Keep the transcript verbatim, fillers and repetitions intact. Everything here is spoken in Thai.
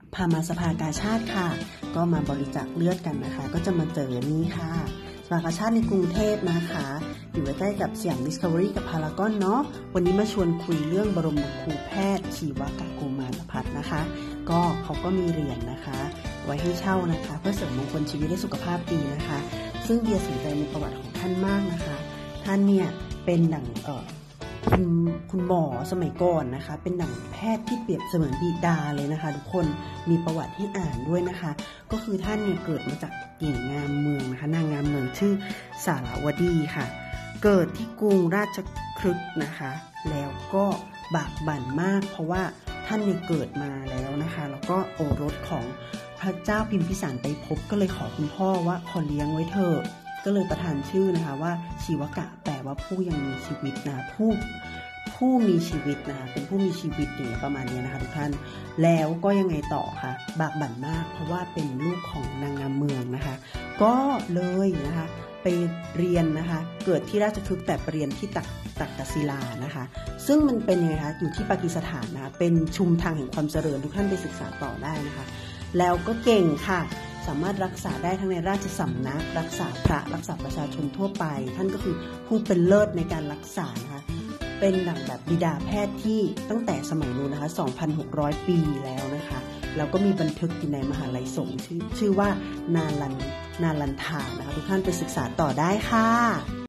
พามาสภากาชาดค่ะก็มาบริจาคเลือดกันนะคะก็จะมาเจอนี่ค่ะสภากาชาดในกรุงเทพนะคะอยู่ใกล้ๆกับสยามดิสคัฟเวอรี่กับพารากอนเนาะวันนี้มาชวนคุยเรื่องบรมครูแพทย์ชีวกะโกมารพัฒน์นะคะก็เขาก็มีเหรียญนะคะไว้ให้เช่านะคะเพื่อเสริมมงคลชีวิตและสุขภาพดีนะคะซึ่งเบียร์สนใจในประวัติของท่านมากนะคะท่านเนี่ยเป็นดั่งเอ่อคุณคุณหมอสมัยก่อนนะคะเป็นดั่งแพทย์ที่เปรียบเสมือนบิดาเลยนะคะทุกคนมีประวัติให้อ่านด้วยนะคะก็คือท่านเนี่ยเกิดมาจากหญิงงามเมืองนะคะนางงามเมืองชื่อสารวดีค่ะเกิดที่กรุงราชคฤห์นะคะแล้วก็บากบั่นมากเพราะว่าท่านเนี่ยเกิดมาแล้วนะคะแล้วก็โอรสของพระเจ้าพิมพิสารไตรภพก็เลยขอคุณพ่อว่าขอเลี้ยงไว้เถอะก็เลยประทานชื่อนะคะว่าชีวกะแปลว่าผู้ยังมีชีวิตนะผู้ผู้มีชีวิตนะคะเป็นผู้มีชีวิตอย่างประมาณนี้นะคะทุกท่านแล้วก็ยังไงต่อคะบากบั่นมากเพราะว่าเป็นลูกของนางงามเมืองนะคะก็เลยนะคะไปเรียนนะคะเกิดที่ราชคฤห์แต่ไปเรียนที่ตักตักกศิลานะคะซึ่งมันเป็นยังไงคะอยู่ที่ปากีสถานนะคะเป็นชุมทางแห่งความเจริญทุกท่านไปศึกษาต่อได้นะคะแล้วก็เก่งค่ะสามารถรักษาได้ทั้งในราชสำนักรักษาพระรักษาประชาชนทั่วไปท่านก็คือผู้เป็นเลิศในการรักษานะคะเป็นดั่งแบบบิดาแพทย์ที่ตั้งแต่สมัยนู้นนะคะ สองพันหกร้อย ปีแล้วนะคะแล้วก็มีบันทึกอยู่ในมหาลัยสงฆ์ชื่อชื่อว่านาลันนาลันทานะคะทุกท่านไปศึกษาต่อได้ค่ะ